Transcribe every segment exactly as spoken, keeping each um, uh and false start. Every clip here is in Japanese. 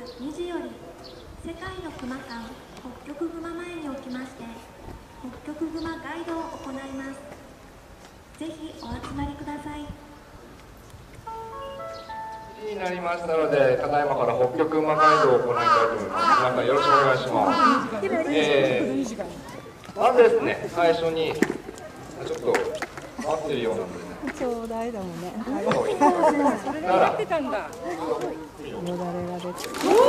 にじより世界の熊館北極熊前におきまして北極熊ガイドを行います。ぜひお集まりください。 になりましたので、ただいまから北極馬ガイドを行いたいと思います。皆さんよろしくお願いします。えー、まずですね、最初にちょっと待ってるようなのでね。 ちょうだいだもんね。 なら、 てたんだ。よだれが出て。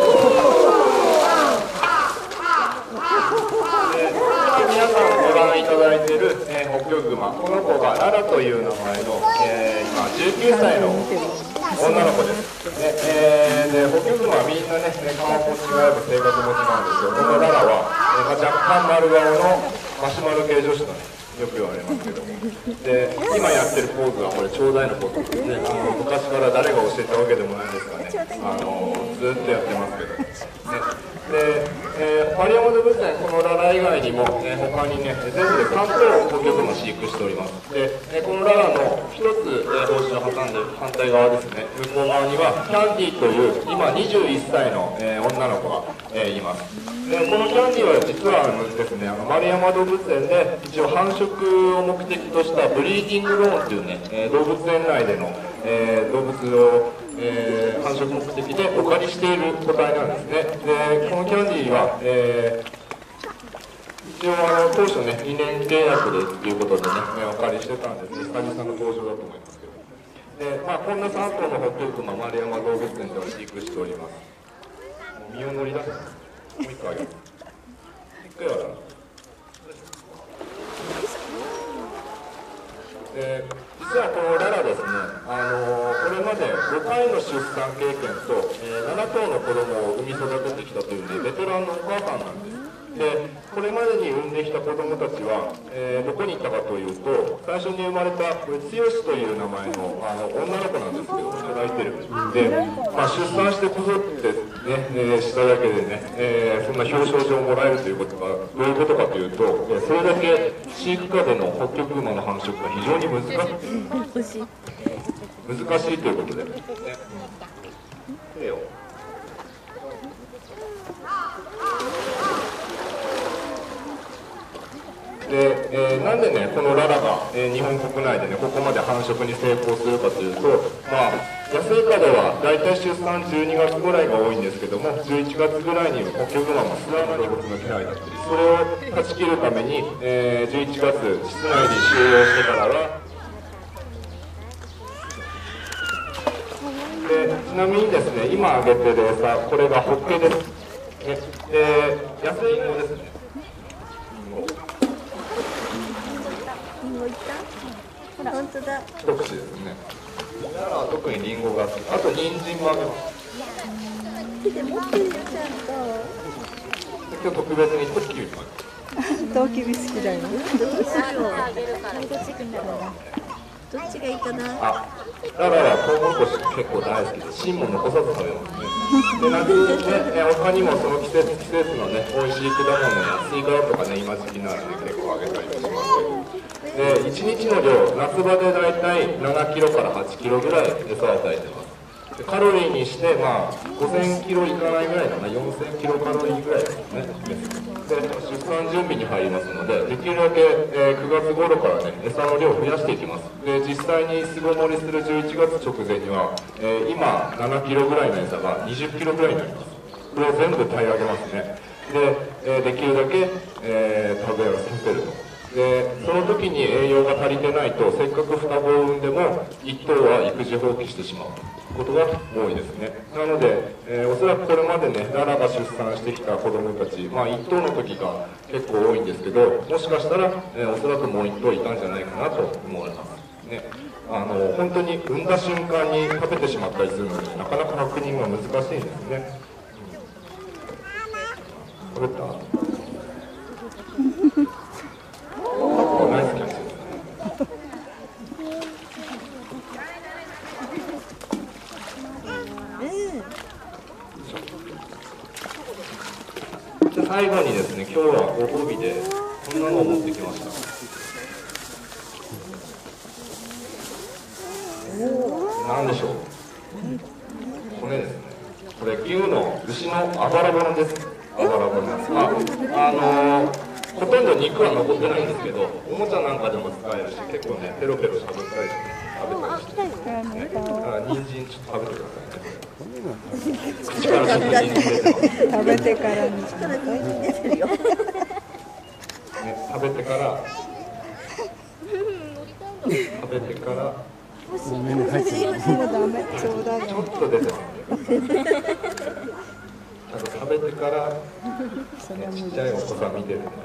皆さんご覧いただいている、えー、北極熊、この子がララという名前の、えー、今じゅうきゅうさいの女の子です。で、えー、で北極熊はみんなね、顔も違えば性格も違うんですけど、このララは、えーまあ、若干丸顔のマシュマロ系女子とね、よく言われますけども、で今やってるポーズはこれちょうだいのポーズですね。あの昔から誰が教えたわけでもないですがね、あのずっとやってますけど、ね、で、えー、マリアモド物園このララ以外にも、えー、他にね全部でさん頭北極熊飼育しております。で、えー、このララの一つ、えー、帽子を挟んで反対側ですね、向こう側にはキャンディーという今にじゅういっさいの、えー、女の子が、えー、います。でこのキャンディーは実はあのですね、あの丸山動物園で一応繁殖を目的としたブリーディングローンというね、えー、動物園内での、えー、動物を、えー、繁殖目的でお借りしている個体なんですね。でこのキャンディーは、えー、一応あの当初ねにねん契約でっていうことでね、お借りしてたんですね。久々の登場だと思いますけど、で、まあ、こんなさん頭の北極熊丸山動物園では飼育しております。もう身を乗り出す。もう一個あげます。一回はで実はこのララですね、あのー、これまでごかいの出産経験と、えー、なな頭の子供を産み育ててきたというね、ベテランのお母さんなんです。でこれまでに産んできた子供たちは、えー、どこに行ったかというと、最初に生まれたこれ剛という名前の、あの女の子なんですけど、抱いてるで、まあ、出産してこぞってね、えー、しただけでね、えー、そんな表彰状をもらえるということがどういうことかというと、えー、それだけ飼育下での北極熊の繁殖が非常に難しい難しいということで、ね、手をで、えー、なんでねこのララが、えー、日本国内でねここまで繁殖に成功するかというと、まあ野生下ではだいたい出産じゅうにがつぐらいが多いんですけども、じゅういちがつぐらいに北極熊も巣穴の動物の気配だったり、それを断ち切るために、えー、じゅういちがつ室内に収容してからはで、ちなみにですね、今あげてる餌、これがホッケです。えで野生リンゴですね。 本当だ。 一口ですね。ララは特にリンゴが好き。あと人参もあげます。 手で持ってるよちゃんと。 今日特別にトウキビもあげます。 トウキビ好きだよ。どうしよう。どっちがいいかな。 あ、ララはトウモロコシ結構大好きで、芯も残さず食べますね。で、夏ね、他にもその季節季節のね、美味しい果物やスイカとかね、今時期ならね、結構あげたりもしますけど。で、いちにちの量、夏場でだいたいななキロからはちキロぐらい餌を与えてます。でカロリーにして、まあ、ごせんキロいかないぐらいかな、よんせんキロカロリーぐらいですね。で、出産準備に入りますので、できるだけ、えー、くがつ頃からね、餌の量を増やしていきます。で、実際に巣ごもりするじゅういちがつ直前には、えー、今ななキロぐらいの餌がにじゅっキロぐらいになります。これを全部平らげますね。で、えー、できるだけ、えー、食べらさせると。でその時に栄養が足りてないと、せっかく双子を産んでもいっ頭は育児放棄してしまうことが多いですね。なので、えー、おそらくこれまでねララが出産してきた子供たち、まあいっ頭の時が結構多いんですけど、もしかしたら、えー、おそらくもういっ頭いたんじゃないかなと思いますね。あの本当に産んだ瞬間に食べてしまったりするので、なかなか確認が難しいんですね。食べたナイスキャッチですね。で最後にですね、今日はご褒美でこんなのを持ってきました。何でしょう。骨ですね。 これ牛の牛のあばら骨です。あばら骨なんです。まああのー、ほとんど肉は残ってないんですけど、おもちゃなんかでも使えるし、結構ねペロペロしゃぶったりして食べたりして、ね、だから人参ちょっと食べてくださいね。口からちょっと人参出てます。 食べてからにしたら人参出てるよ。 ね、食べてから食べてからごめんなさい。もうダメ。ちょうだいよ。 ちょっと出てますね。あと食べてから、ね、ちっちゃいお子さん見てるんで。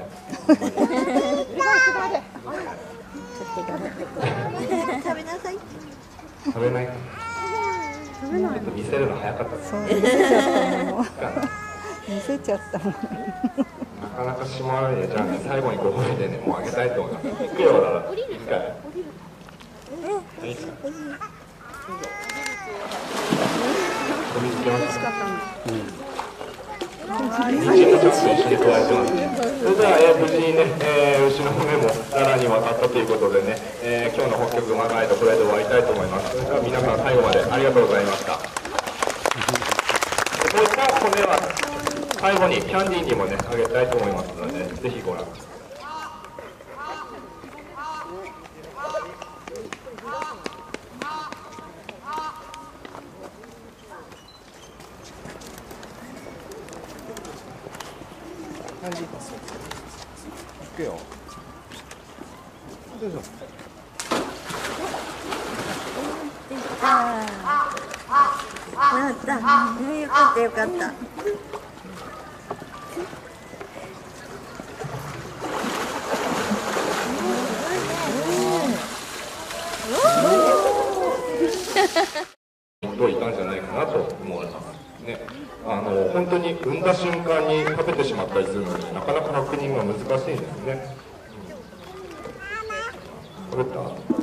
食べなさい。 食べない。ちょっと見せるの早かったです。 そう見せちゃったもん。見せちゃったもん。 なかなかしまわないで、じゃあね、最後にご褒美でね、もうあげたいと思います。いくよ、ララ。いいかい。いいですか。お水つけました。人参もちょっと一緒に加えてます。それでは、えー、無事にね、えー、牛の骨も奈良に渡ったということでね、えー、今日の北極馬ガイドこれで終わりたいと思います。それでは皆さん最後までありがとうございました。こういった骨は最後にキャンディーにもねあげたいと思いますので、ぜひご覧ください。 キャンディーパス。いくよ。どうぞ。 ああ。なった。うん、よかったよかった。 どういたんじゃないかなと思いますね。あの本当に産んだ瞬間に食べてしまったりするので、なかなか確認が難しいんですね。食べた？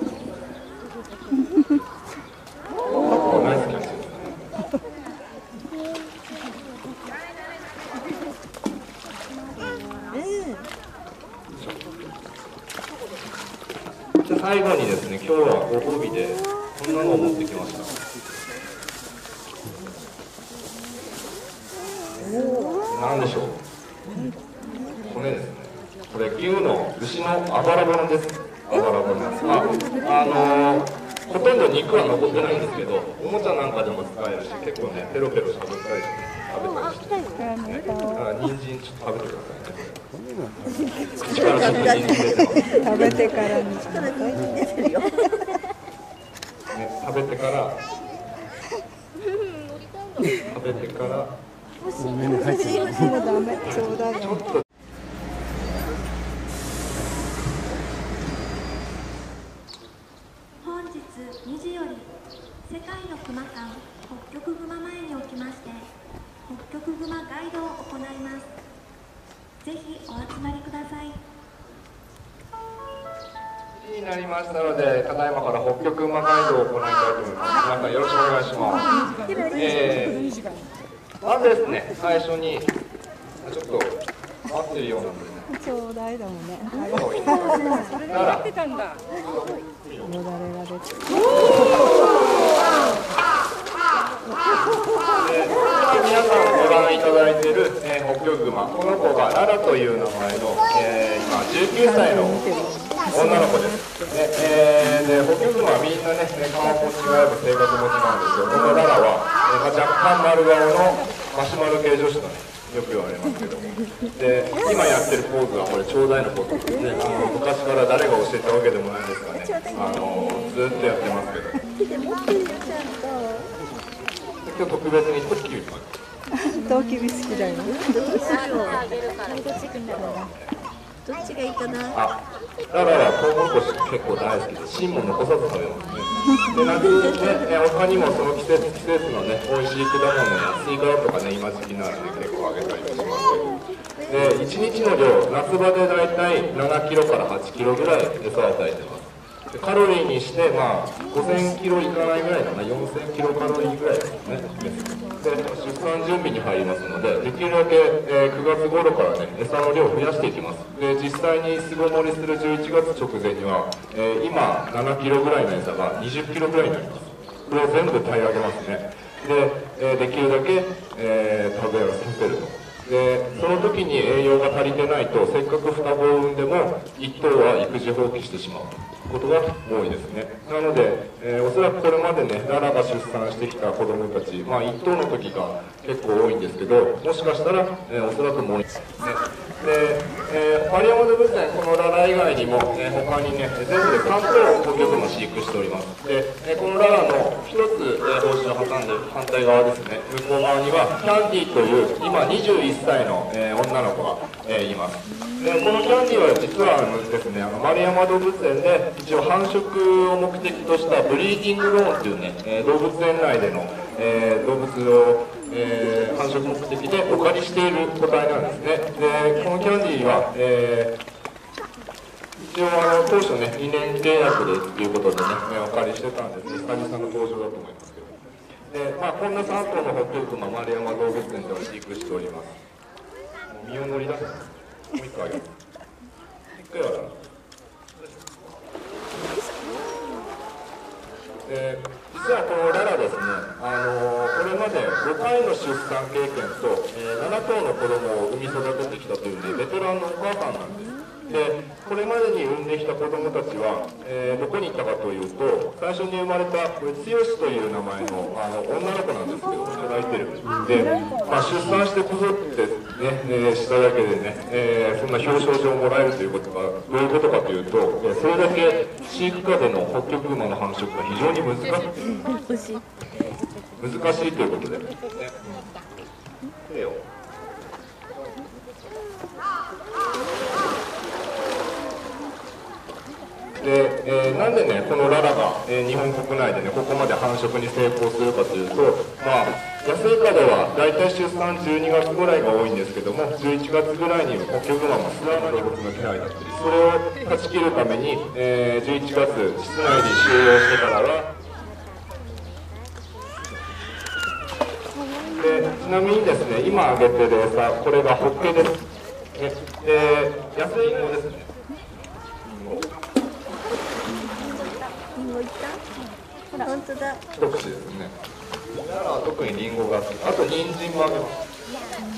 お、ナイスキャッチですね。で最後にですね、今日はご褒美でこんなのを持ってきました。なんでしょう。骨ですね。これ牛の牛のあばら骨です。あばら骨なんです。まああのー、ほとんど肉は残ってないんですけど、おもちゃなんかでも使えるし、結構ねペロペロしゃぶったりして食べたりして、ね、だから人参ちょっと食べてくださいね。口からちょっと人参出てます。 食べてからにしたら人参出てるよ。 ね、食べてから食べてからごめんなさい。もうダメ。ちょうだいよ。 ちょっと本日にじより世界の熊館北極熊前におきまして北極熊ガイドを行います。ぜひお集まりください。 になりましたので、ただいまから北極馬ガイドを行いたいと思います。皆さんよろしくお願いします。えー、まずですね、最初にちょっと待ってるようなのでね。 ちょうだいだもんね。 そういいですか。だからよだれが出てる。 皆さんご覧いただいている、えー、北極熊、この子がララという名前の、えー、今じゅうきゅうさいの女の子です。で、えー、で北極熊はみんなね、顔も違えば性格も違うんですけど、このララは、えー、若干丸顔のマシュマロ系女子とね、よく言われますけども、で今やってるポーズはこれちょうだいのポーズですね。あの昔から誰が教えたわけでもないですがね、あのずっとやってますけど。今日特別にトッキーとか。 トウキビ好きだよ。どうしよう。どっちがいいかな。 あ、ララはトウモロコシ結構大好きで、芯も残さず食べますね。で、夏ね、他にもその季節季節のね、美味しい果物やスイカだとかね、今時期ならね、結構あげたりもしますけど。で、いちにちの量、夏場でだいたいななキロからはちキロぐらい餌を与えてます。でカロリーにして、まあ、ごせんキロいかないぐらいかな、よんせんキロカロリーぐらいですね。で、出産準備に入りますので、できるだけ、えー、くがつ頃からね、餌の量を増やしていきます。で、実際に巣ごもりするじゅういちがつ直前には、えー、今ななキロぐらいの餌がにじゅっキロぐらいになります。これを全部平らげますね。 で、えー、できるだけ、えー、食べらさせると。でその時に栄養が足りてないと、せっかく双子を産んでもいっ頭は育児放棄してしまうことが多いですね。なので、えー、おそらくこれまでね、ララが出産してきた子供たち、まあいっ頭の時が結構多いんですけど、もしかしたら、えー、おそらくもう、ね、で、えー、有山動物園、このララ以外にも、えー、他にね、全部でさん頭ホッキョクグマ飼育しております。で、えー、このララの一つ、えー、胞子を挟んで反対側ですね、向こう側にはキャンディーという今にじゅういっさいの、えー、女の子が、えー、います。でこのキャンディーは実はですね、あの丸山動物園で一応繁殖を目的としたブリーディングローンというね、えー、動物園内での、えー、動物を、えー、繁殖目的でお借りしている個体なんですね。でこのキャンディーは、えー、一応あの当初ねにねん契約でっていうことでね、お借りしてたんですね。久々の登場だと思いますけど。で、まあ、こんなさん頭のホッキョクグマ、丸山動物園では飼育しております。もう身を乗り出す。もう一回あげる。一回はな。で、実はこのララですね、あのー、これまでごかいの出産経験と、えー、なな頭の子供を産み育ててきたというんで、ベテランのお母さんなんです。でこれまでに産んできた子どもたちは、えー、どこに行ったかというと、最初に生まれたこれ剛という名前の、あの女の子なんですけど、抱いてるで、まあ、出産してこぞってね、ねしただけでね、えー、そんな表彰状をもらえるということがどういうことかというと、えー、それだけ飼育下でのホッキョクグマの繁殖が非常に難しい難しいということで、ね、手をで、えー、なんでね、このララが、えー、日本国内でね、ここまで繁殖に成功するかというと、まあ、野生下では大体出産じゅうにがつぐらいが多いんですけども、じゅういちがつぐらいにホッキョクグマも巣穴動物の気配だったり、それを断ち切るために、えー、じゅういちがつ、室内に収容してからは、でちなみにですね、今あげてる餌、これがホッケです。ね、で野生リンゴですね。 リンゴいった？本当だ。 一口ですね。ララは特にリンゴが好き。あと人参もあげます。